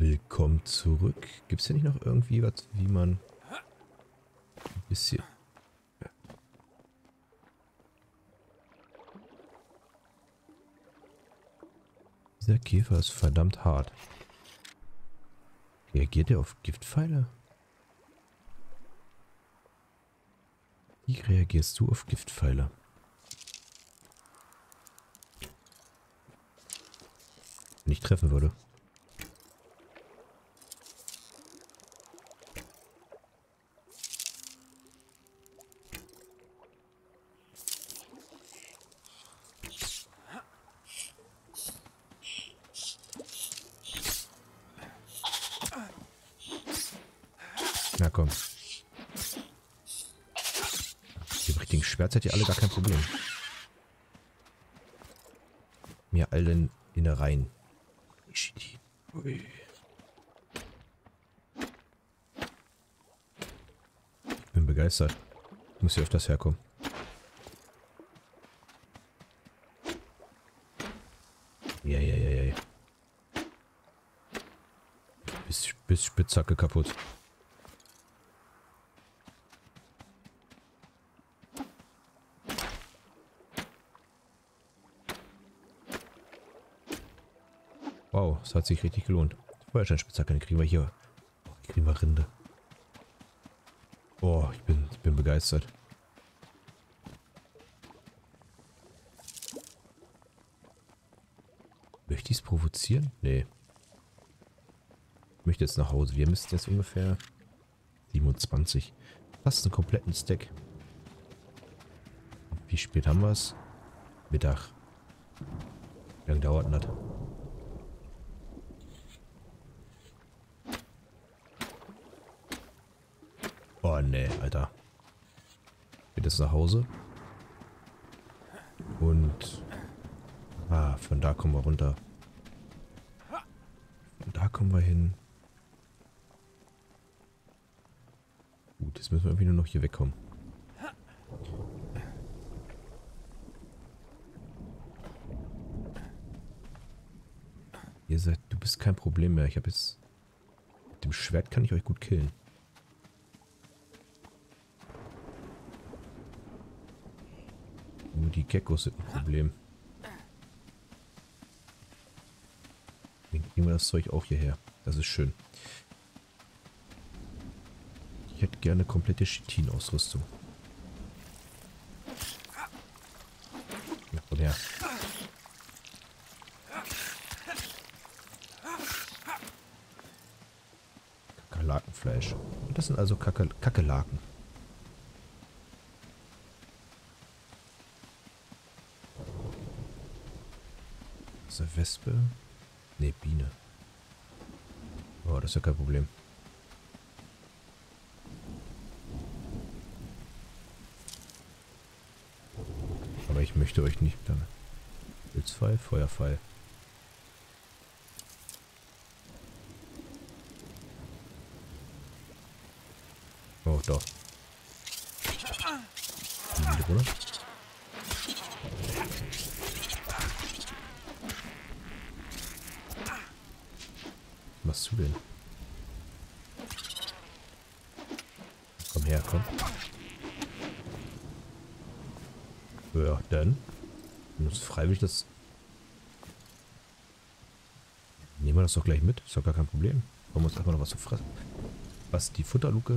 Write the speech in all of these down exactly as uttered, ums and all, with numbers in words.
Willkommen zurück. Gibt es hier nicht noch irgendwie was, wie man ein bisschen... Dieser Käfer ist verdammt hart. Reagiert er auf Giftpfeile? Wie reagierst du auf Giftpfeile? Wenn ich treffen würde. Na komm. Die richtigen Schwert seid ihr alle gar kein Problem. Mir allen Innereien. Ui. Ich bin begeistert. Ich muss hier öfters herkommen. Ja, ja, ja, ja. Bis, bis Spitzhacke kaputt. Wow, das hat sich richtig gelohnt. Feuersteinspitzhacke, dann kriegen wir hier. Oh, kriegen wir Rinde. Oh, ich bin, ich bin begeistert. Möchte ich es provozieren? Nee. Ich möchte jetzt nach Hause. Wir müssen jetzt ungefähr siebenundzwanzig. Fast einen kompletten Stack. Wie spät haben wir es? Mittag. Wie lange dauert denn das? Oh ne, Alter. Ich bin jetzt nach Hause. Und... Ah, von da kommen wir runter. Von da kommen wir hin. Gut, jetzt müssen wir irgendwie nur noch hier wegkommen. Ihr seid... Du bist kein Problem mehr. Ich habe jetzt... Mit dem Schwert kann ich euch gut killen. Nur die Geckos sind ein Problem. Dann kriegen wir das Zeug auch hierher. Das ist schön. Ich hätte gerne komplette Chitin-Ausrüstung. Ja, komm her. Kakerlakenfleisch. Und das sind also Kake Kakerlaken. Ist eine Wespe? Ne, Biene. Oh, das ist ja kein Problem. Aber ich möchte euch nicht dann... Pilzpfeil, Feuerpfeil. Oh, doch. Wieder, oder? Was machst du denn? Komm her, komm. Ja, dann. Du musst freiwillig das... Nehmen wir das doch gleich mit. Ist doch gar kein Problem. Wollen wir uns erstmal noch was zu fressen. Was, die Futterluke?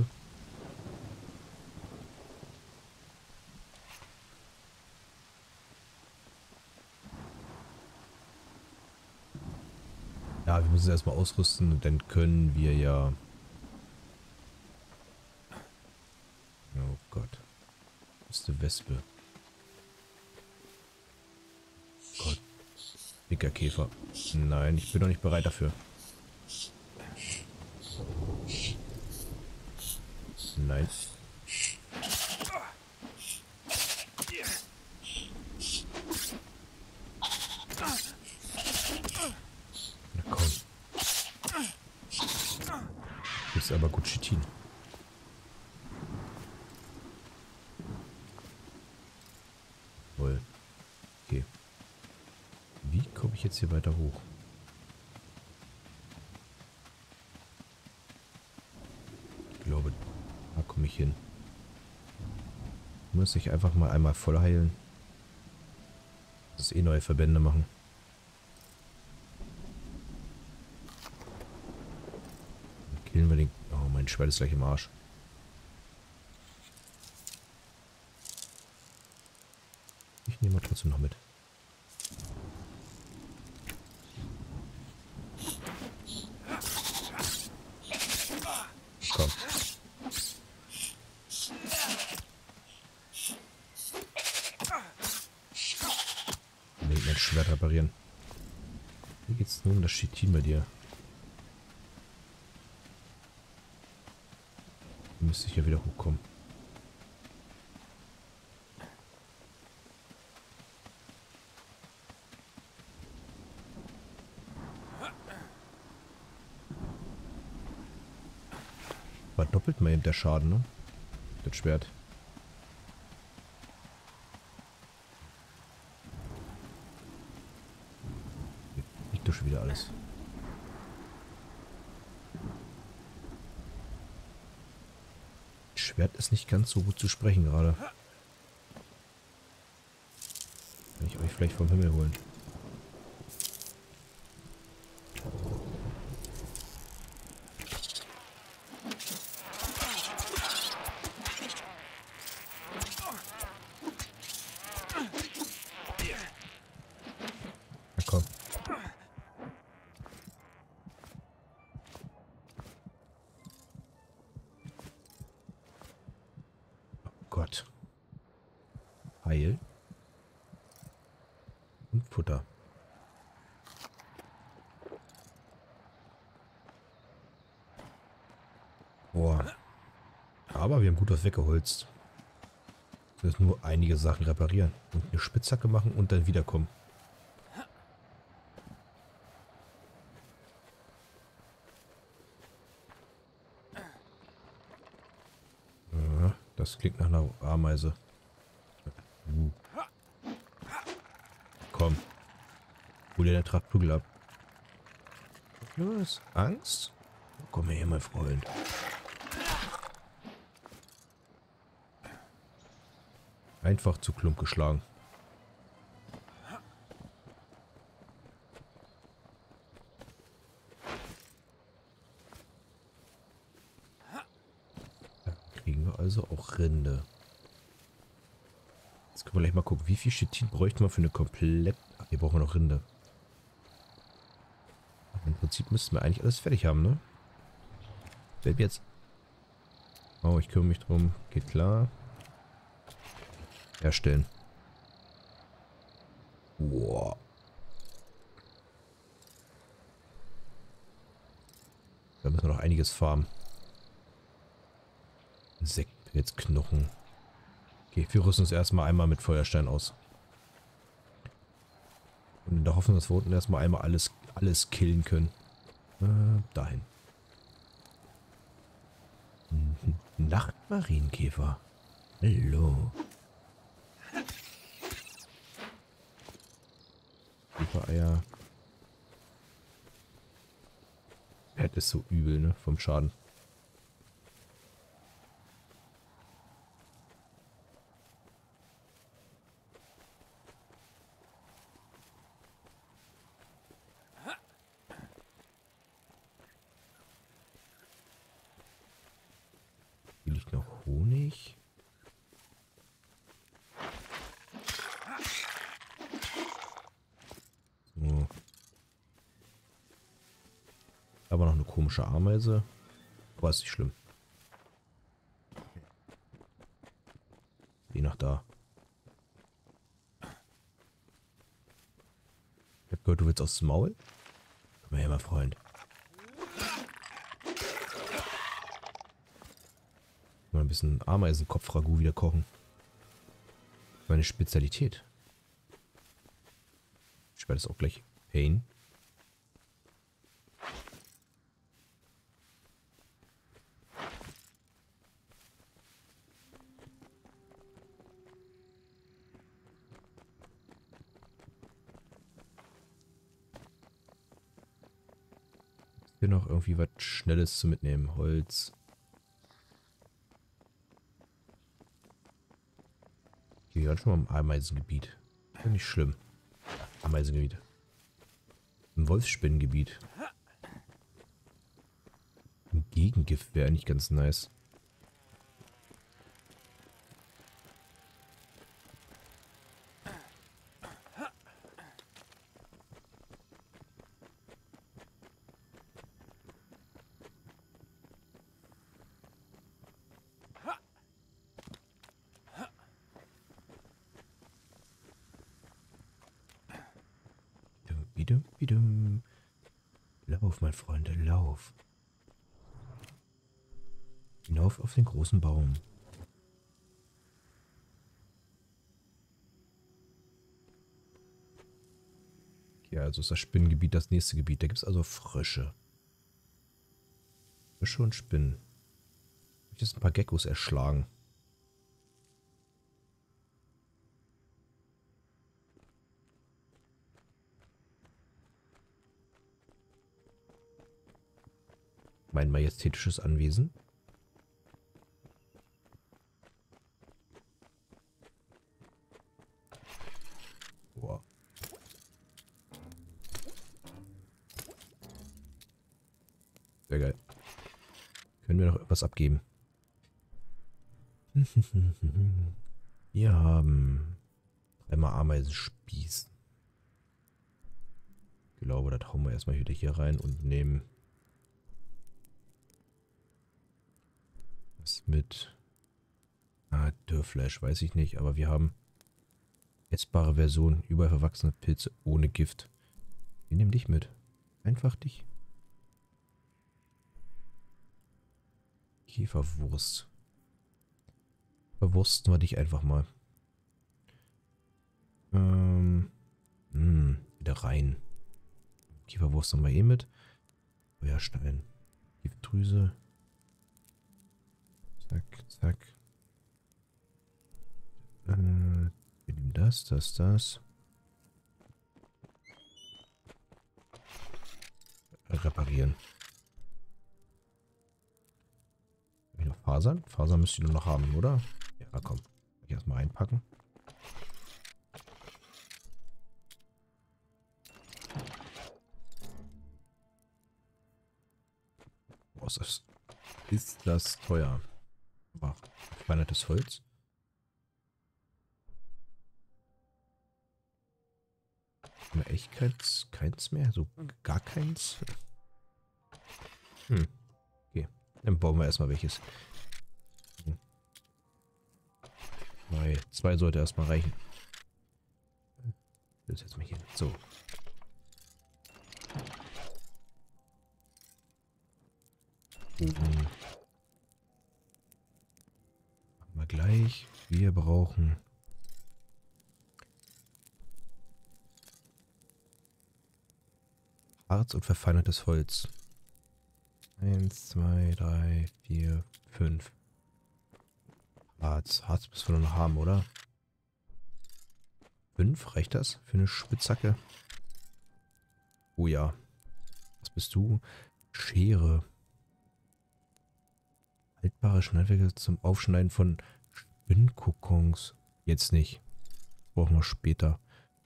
Ja, wir müssen es erstmal ausrüsten und dann können wir ja... Oh Gott. Das ist eine Wespe. Gott. Dicker Käfer. Nein, ich bin noch nicht bereit dafür. Nein. Na komm. Das ist aber gut Chitin. Wohl. Okay. Wie komme ich jetzt hier weiter hoch? komme ich hin? Muss ich einfach mal einmal voll heilen. Das ist eh neue Verbände machen. Dann killen wir den... Oh, mein Schwert ist gleich im Arsch. Ich nehme mal trotzdem noch mit. Komm. Nee, mein Schwert reparieren. Wie geht's nun um das Chitin bei dir? Du müsstest ja wieder hochkommen. War doppelt mal eben der Schaden, ne? Das Schwert. Liegt doch schon wieder alles. Das Schwert ist nicht ganz so gut zu sprechen gerade. Kann ich euch vielleicht vom Himmel holen. Na komm. Oh Gott. Heil. Und Futter. Boah. Aber wir haben gut was weggeholzt. Das ist nur einige Sachen reparieren. Und eine Spitzhacke machen und dann wiederkommen. Ja, das klingt nach einer Ameise. Uh. Komm. Hol dir der Trachtprügel ab. Was? Angst? Komm her, mein Freund. Einfach zu Klump geschlagen. Da kriegen wir also auch Rinde. Jetzt können wir gleich mal gucken, wie viel Chitin bräuchten wir für eine komplett... Ach, hier brauchen wir noch Rinde. Im Prinzip müssten wir eigentlich alles fertig haben, ne? Selbst jetzt. Oh, ich kümmere mich drum. Geht klar. Herstellen. Wow. Da müssen wir noch einiges farmen. Insektenpilz, Knochen. Okay, wir rüsten uns erstmal einmal mit Feuerstein aus. Und in der Hoffnung, dass wir unten erstmal einmal alles, alles killen können. Äh, dahin. Nachtmarienkäfer. Hallo. Eier. Das ist so übel, ne? Vom Schaden. Hier liegt noch Honig. So. Aber noch eine komische Ameise. Aber ist nicht schlimm. Je nach da. Ich hab gehört, du willst aus dem Maul? Komm mal her, mein Freund. Mal ein bisschen Ameisenkopf-Ragout wieder kochen. Meine Spezialität. Ich werde es auch gleich Pain. Hier noch irgendwie was Schnelles zu mitnehmen. Holz. Wir waren schon mal im Ameisengebiet. Ist ja nicht schlimm. Ameisengebiet. Im Wolfsspinnengebiet. Ein Gegengift wäre eigentlich ganz nice. Bidum, bidum. Lauf, mein Freunde, lauf. Hinauf auf den großen Baum. Ja, also ist das Spinnengebiet das nächste Gebiet. Da gibt es also Frösche. Frösche und Spinnen. Ich möchte jetzt ein paar Geckos erschlagen. Mein majestätisches Anwesen. Boah. Sehr geil. Können wir noch etwas abgeben? Wir haben dreimal Ameisenspieß. Ich glaube, das hauen wir erstmal wieder hier rein und nehmen was mit. Ah, Dürrfleisch, weiß ich nicht, aber wir haben essbare Version, überall verwachsene Pilze ohne Gift. Wir nehmen dich mit. Einfach dich. Käferwurst. Verwursten wir dich einfach mal. Ähm. Mh, wieder rein. Käferwurst haben wir eh mit. Feuerstein. Giftdrüse. Zack, zack. Äh, wir nehmen das, das, das. Reparieren. Habe ich noch Fasern? Fasern müsst ihr nur noch haben, oder? Ja, komm. Ich erstmal einpacken. Boah, ist das, ist das teuer. Aber verfeinertes Holz. Haben wir echt keins, keins mehr? So gar keins? Hm. Okay. Dann bauen wir erstmal welches. Zwei, zwei sollte erstmal reichen. Das jetzt mal hier. So. Oben. Machen wir gleich. Wir brauchen Harz und verfeinertes Holz. Eins, zwei, drei, vier, fünf. Harz. Harz müssen wir noch haben, oder? Fünf? Reicht das für eine Spitzhacke? Oh ja. Was bist du? Schere. Haltbare Schneidwerke zum Aufschneiden von Spinnkokons. Jetzt nicht. Brauchen wir später.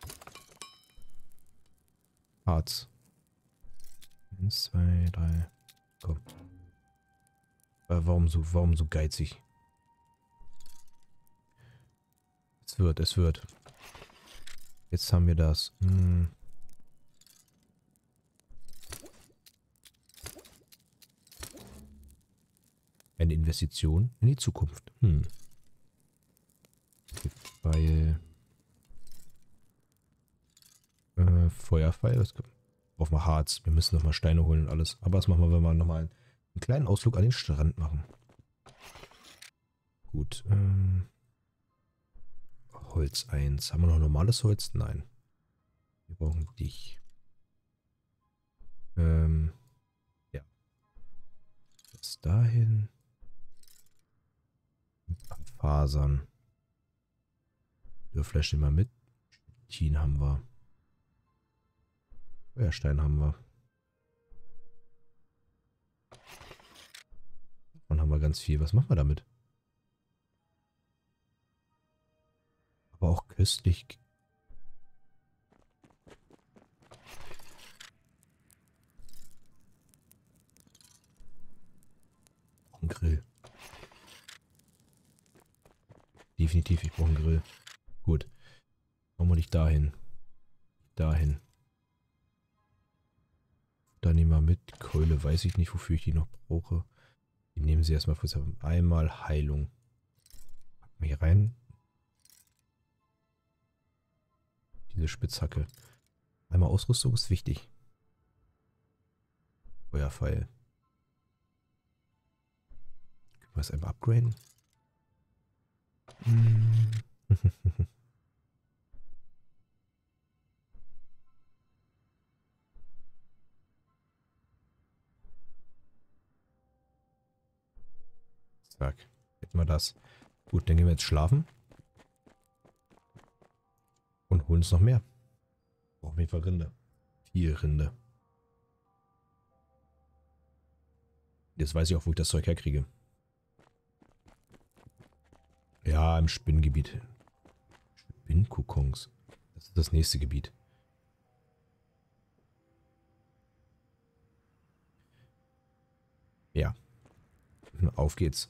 Harz. Eins, zwei, drei. Komm. Äh, warum so, warum so geizig? Es wird, es wird. Jetzt haben wir das. Hm. Eine Investition in die Zukunft. Hm. Weil äh, Feuerpfeil. Das brauchen wir Harz. Wir müssen nochmal Steine holen und alles. Aber das machen wir, wenn wir nochmal einen kleinen Ausflug an den Strand machen. Gut. Ähm, Holz eins. Haben wir noch normales Holz? Nein. Wir brauchen dich. Ähm, ja. Bis dahin. Ein paar Fasern. Dürrfleisch nehmen wir mit. Chitin haben wir. Feuerstein haben wir. Davon haben wir ganz viel. Was machen wir damit? Aber auch köstlich. Ein Grill. Definitiv, ich brauche einen Grill. Gut. Machen wir nicht dahin. Dahin. Da nehmen wir mit. Keule weiß ich nicht, wofür ich die noch brauche. Die nehmen sie erstmal für einmal Heilung. Packen wir hier rein. Diese Spitzhacke. Einmal Ausrüstung ist wichtig. Feuerpfeil. Können wir es einmal upgraden? Hm. Zack. Hätten wir das. Gut, dann gehen wir jetzt schlafen. Und holen uns noch mehr. Brauchen wir auf jeden Fall Rinde. Vier Rinde. Jetzt weiß ich auch, wo ich das Zeug herkriege. Ja, im Spinnengebiet. Spinnkokons. Das ist das nächste Gebiet. Ja. Auf geht's.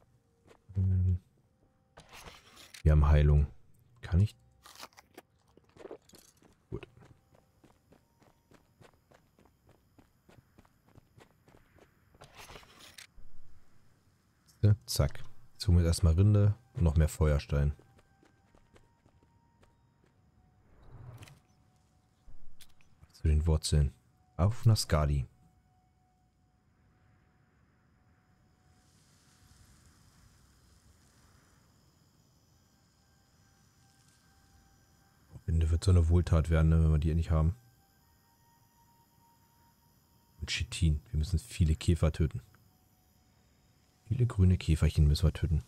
Wir haben Heilung. Kann ich? Gut. Ja, zack. Jetzt holen wir erstmal Rinde und noch mehr Feuerstein. Zu den Wurzeln. Auf Naskali. Rinde wird so eine Wohltat werden, ne, wenn wir die nicht haben. Und Chitin. Wir müssen viele Käfer töten. Viele grüne Käferchen müssen wir töten.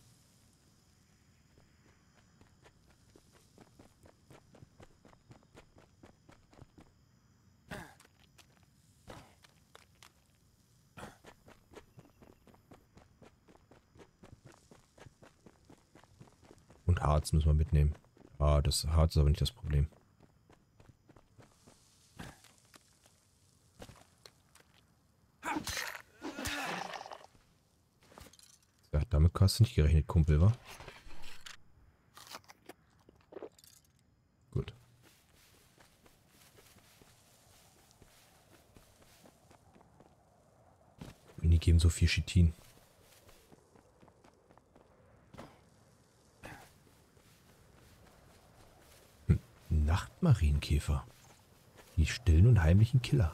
Und Harz müssen wir mitnehmen. Ah, das Harz ist aber nicht das Problem. Ja, damit hast du nicht gerechnet, Kumpel, wa? Gut. Und die geben so viel Chitin. Hm. Nachtmarienkäfer. Die stillen und heimlichen Killer.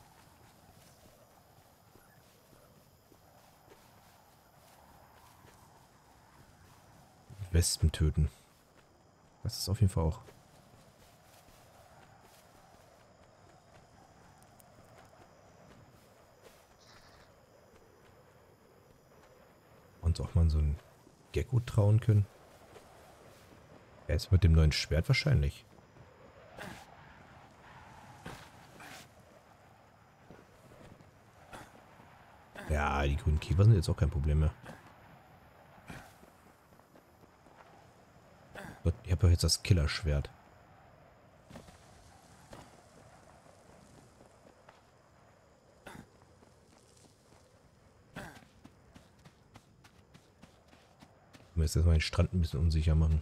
Wespen töten. Das ist auf jeden Fall auch. Uns auch mal so ein Gecko trauen können. Er ist mit dem neuen Schwert wahrscheinlich. Ja, die grünen Käfer sind jetzt auch kein Problem mehr. Ich habe doch jetzt das Killerschwert. Ich muss jetzt mal den Strand ein bisschen unsicher machen.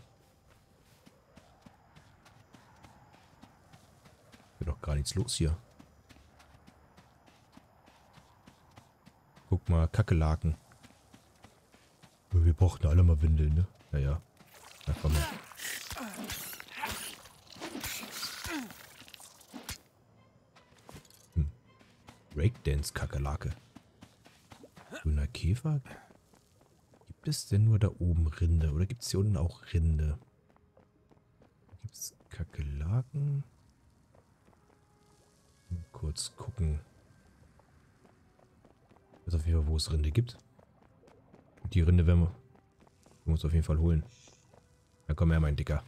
Wird doch gar nichts los hier. Guck mal, Kakerlaken. Wir brauchten alle mal Windeln, ne? Naja. Na komm mal. Hm. Breakdance-Kakerlake. Grüner Käfer? Gibt es denn nur da oben Rinde? Oder gibt es hier unten auch Rinde? Gibt es Kakerlaken? Mal kurz gucken. Ich weiß auf jeden Fall, wo es Rinde gibt. Die Rinde werden wir, werden wir uns auf jeden Fall holen. Dann komm her, mein Dicker.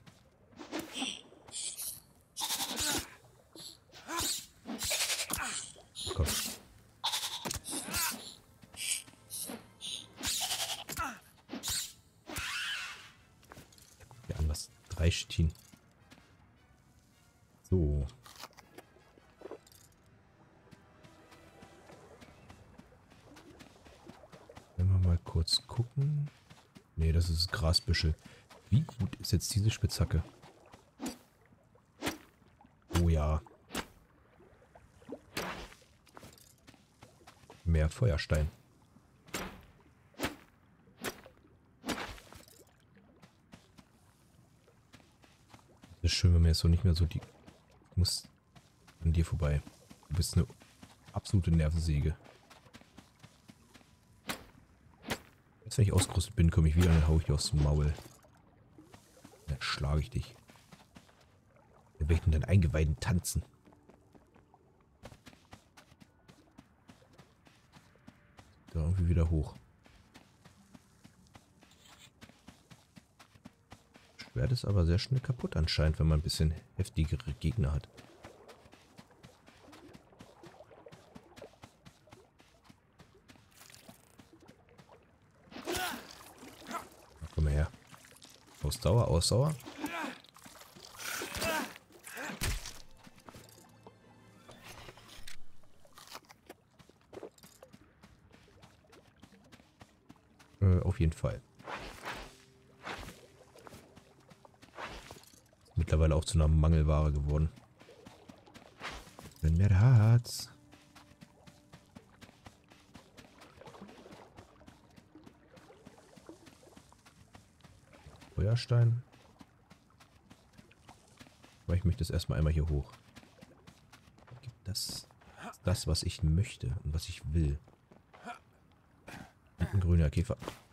Komm. Guck dir an, was drei Fleisch ziehen. So. Wenn wir mal kurz gucken. Nee, das ist Grasbüschel. Wie gut ist jetzt diese Spitzhacke? Oh ja. Mehr Feuerstein. Das ist schön, wenn man jetzt so nicht mehr so die... Ich muss an dir vorbei. Du bist eine absolute Nervensäge. Jetzt, wenn ich ausgerüstet bin, komme ich wieder und dann hau ich dir aufs Maul. Dann schlage ich dich. Dann werde ich in deinen Eingeweiden tanzen. Da irgendwie wieder hoch. Schwert ist aber sehr schnell kaputt anscheinend, wenn man ein bisschen heftigere Gegner hat. Na, komm mal her. Ausdauer, Ausdauer. Äh, auf jeden Fall. Mittlerweile auch zu einer Mangelware geworden. Wenn mehr hat's. Feuerstein. Aber ich möchte das erstmal einmal hier hoch. Das ist das, was ich möchte und was ich will. Und ein grüner Käfer.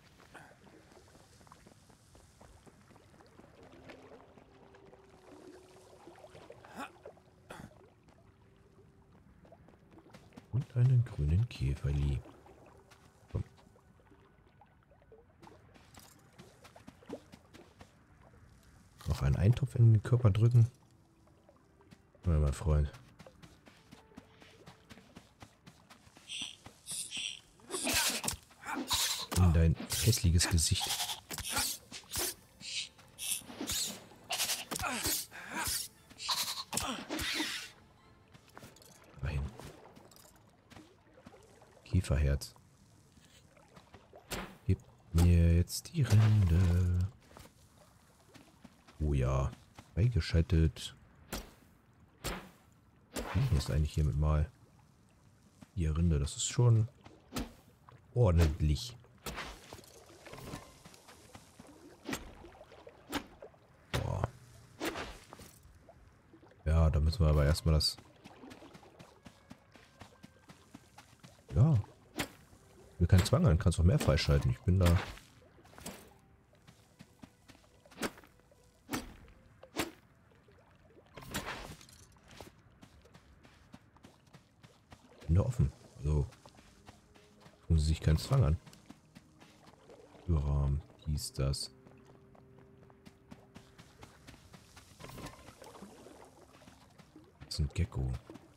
Und einen grünen Käferli. Komm. Noch einen Eintopf in den Körper drücken. Ja, mein Freund. In dein hässliches Gesicht. Rein. Käferherz. Gib mir jetzt die Rinde. Oh ja. Beigeschaltet. Wie ist eigentlich hiermit mal? Die Rinde, das ist schon ordentlich. Boah. Ja, da müssen wir aber erstmal das... Ja. Ich will keinen Zwang an, kannst auch mehr freischalten. Ich bin da... bin da offen. Also... tun sie sich keinen Zwang an. Türrahmen, dies, das. Das ist ein Gecko.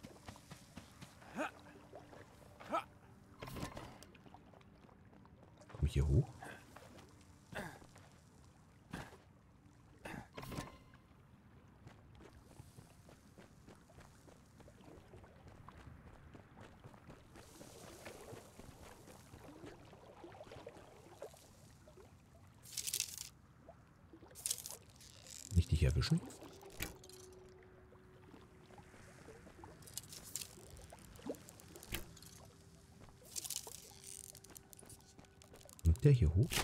Komme ich hier hoch? Nicht dich erwischen. Kommt der hier hoch?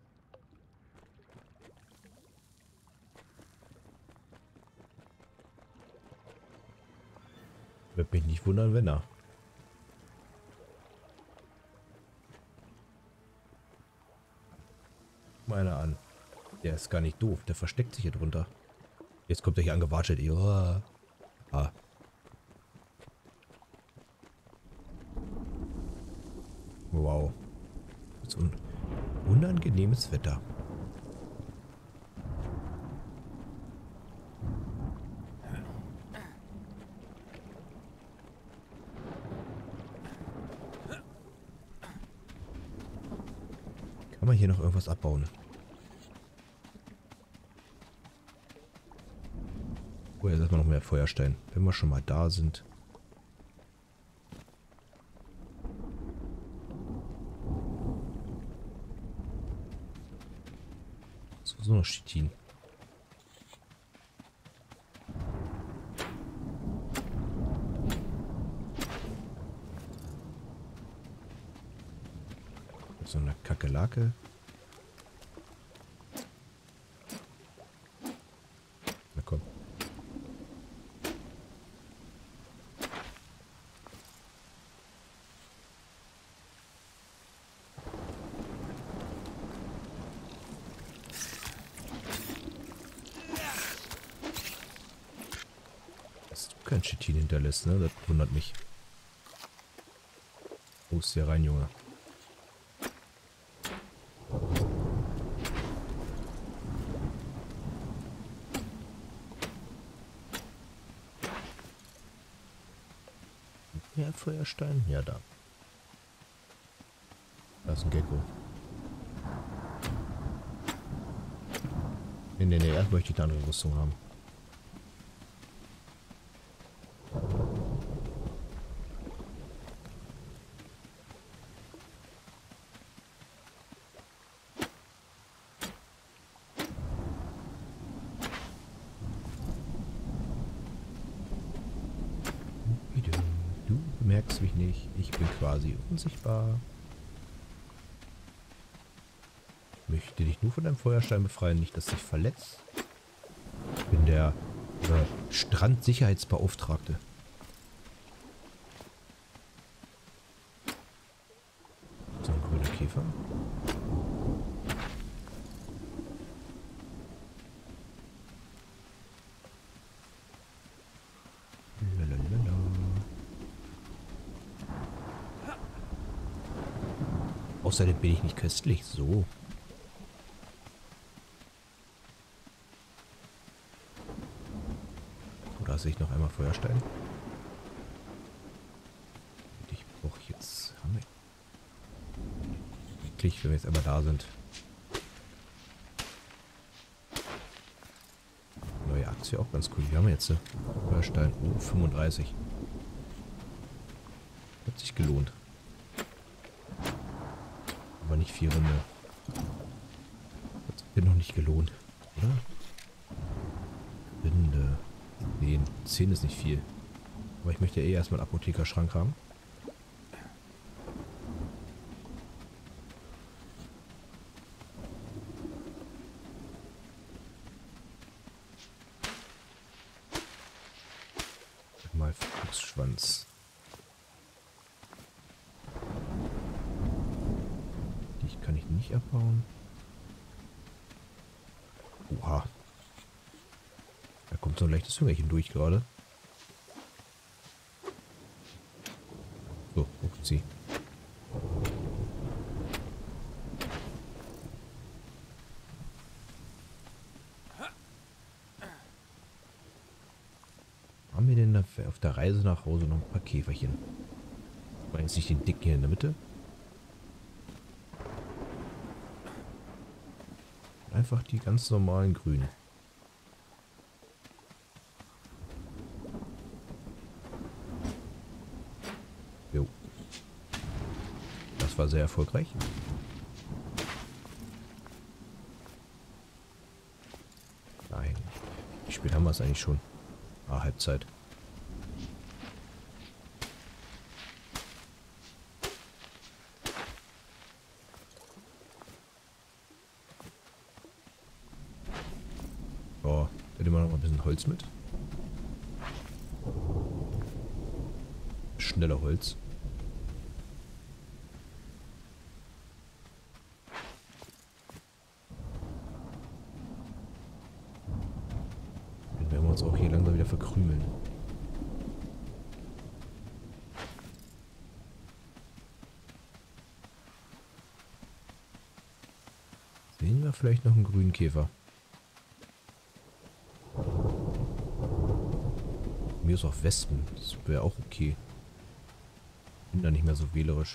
Wird mich nicht wundern, wenn er. Guck mal einer an. Der ist gar nicht doof. Der versteckt sich hier drunter. Jetzt kommt er hier angewatschelt. Ja. Ah. Wow. So ein unangenehmes Wetter. Kann man hier noch irgendwas abbauen? Oh, jetzt erstmal noch mehr Feuerstein. Wenn wir schon mal da sind. So, so noch Chitin. So eine Kakerlake. Na komm. Dass du kein Chitin hinterlässt, ne? Das wundert mich. Wo ist der rein, Junge? Ja, Feuerstein? Ja, da. Da ist ein Gecko. Nee, nee, nee, erst möchte ich eine andere Rüstung haben. Du bemerkst mich nicht. Ich bin quasi unsichtbar. Ich möchte dich nur von deinem Feuerstein befreien, nicht dass dich verletzt. Ich bin der äh, Strandsicherheitsbeauftragte. So ein grüner Käfer. Lalalala. Außerdem bin ich nicht köstlich. So. Da sehe ich noch einmal Feuerstein. Ich brauche jetzt... Haben wir... Wirklich, wenn wir jetzt einmal da sind. Neue Aktie auch ganz cool. Wie haben wir jetzt? Feuerstein. Oh, fünfunddreißig. Hat sich gelohnt. Aber nicht viel Runde. Hat sich noch nicht gelohnt, oder? Rinde. Nee, zehn ist nicht viel. Aber ich möchte ja eh erstmal einen Apothekerschrank haben. Mal Fuchsschwanz. Die kann ich nicht abbauen. Oha. Da kommt so ein leichtes Hüngerchen durch gerade. So, guckt sie. Haben wir denn auf der Reise nach Hause noch ein paar Käferchen? War jetzt nicht den dicken hier in der Mitte? Einfach die ganz normalen Grünen. Jo. Das war sehr erfolgreich. Nein. Wie spät haben wir es eigentlich schon? Ah, Halbzeit. Oh, hätte man noch mal ein bisschen Holz mit. Schneller Holz. Dann werden wir uns auch hier langsam wieder verkrümeln. Sehen wir vielleicht noch einen grünen Käfer. Mir ist auch Wespen. Das wäre auch okay. Bin da nicht mehr so wählerisch.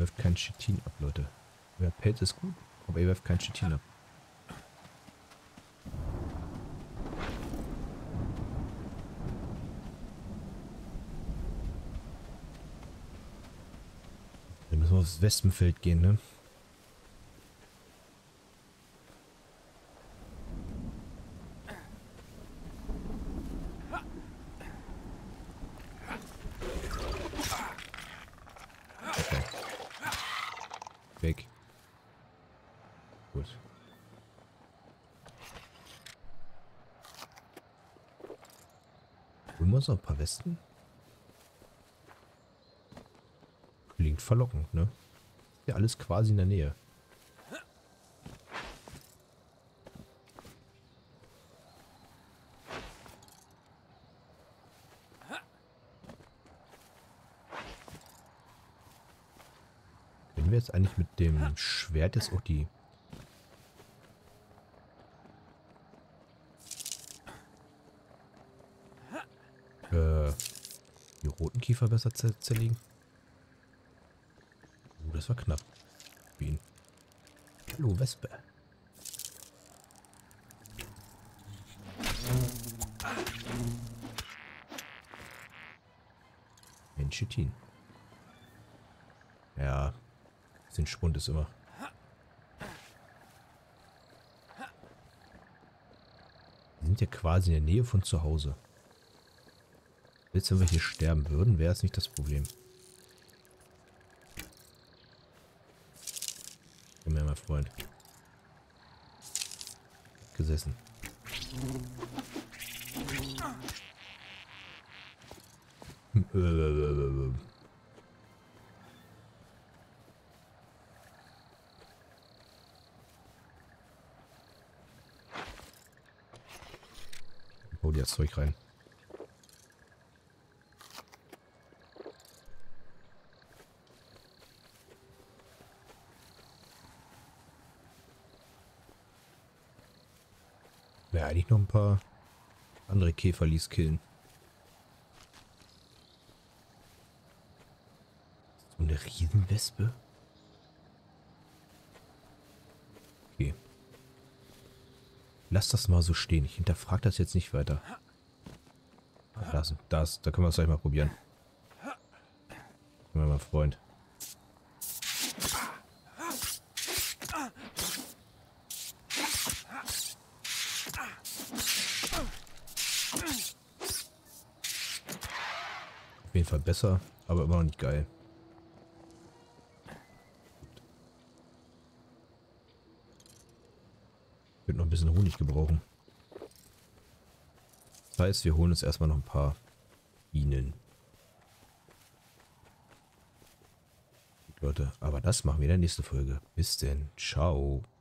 wirft kein Chitin ab, Leute. Euer Pelz ist gut, aber ihr wirft kein Chitin ab. Dann müssen wir aufs Wespenfeld gehen, ne? Okay. Weg. Gut. Holen wir uns noch ein paar Westen? Klingt verlockend, ne? Ja, alles quasi in der Nähe. Können wir jetzt eigentlich mit dem Schwert jetzt auch die... Äh, die roten Kiefer besser zer zerlegen? Oh, das war knapp. Bienen. Hallo, Wespe. Ein Chitin. Ja, bisschen Schwund ist immer. Wir sind ja quasi in der Nähe von zu Hause. Jetzt, wenn wir hier sterben würden, wäre es nicht das Problem. Komm her, mein Freund. Gesessen. Hau dir das Zeug rein. Ja, eigentlich noch ein paar andere Käferlis killen. So eine Riesenwespe? Okay. Lass das mal so stehen. Ich hinterfrage das jetzt nicht weiter. Das, das, da können wir es gleich mal probieren. Komm mal, mein Freund. Auf jeden Fall besser, aber immer noch nicht geil. Ich würde noch ein bisschen Honig gebrauchen. Das heißt, wir holen uns erstmal noch ein paar Bienen. Gut, Leute, aber das machen wir in der nächsten Folge. Bis denn. Ciao.